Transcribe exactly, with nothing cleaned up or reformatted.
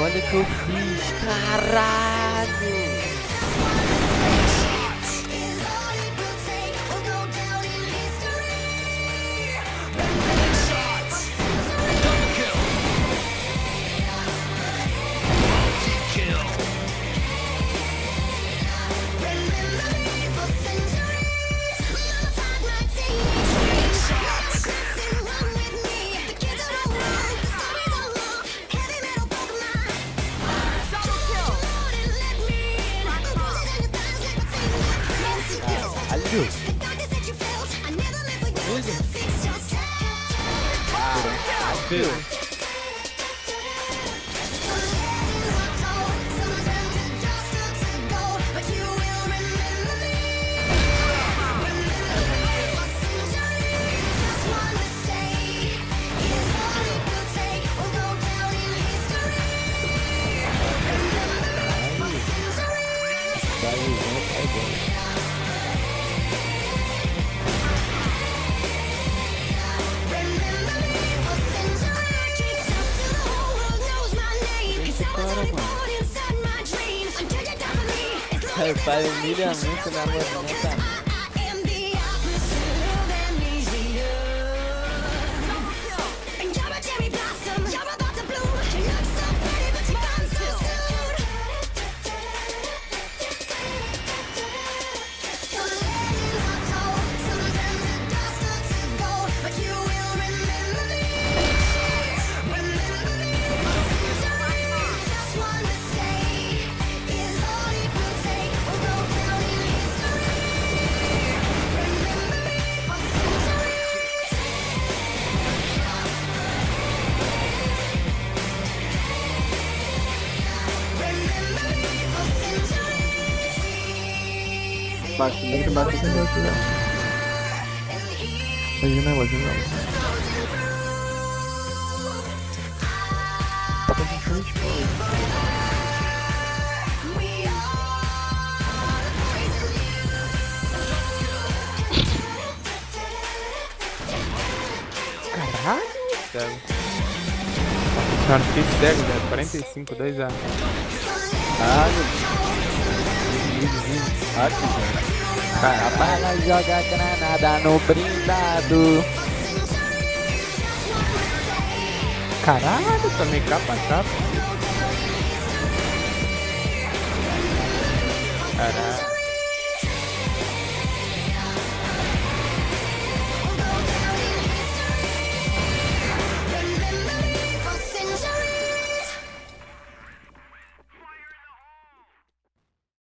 olha o que eu fiz, caralho. Caralho. O pai humilha muito na movimenta. Bate, muito bate esse negócio já. Faz o negócio não. Caralho, cego. Cara, fiquei cego, velho. quarenta e cinco, dois a. Ah, a bala joga granada no blindado. Caralho, tomei capa a capa. Caralho.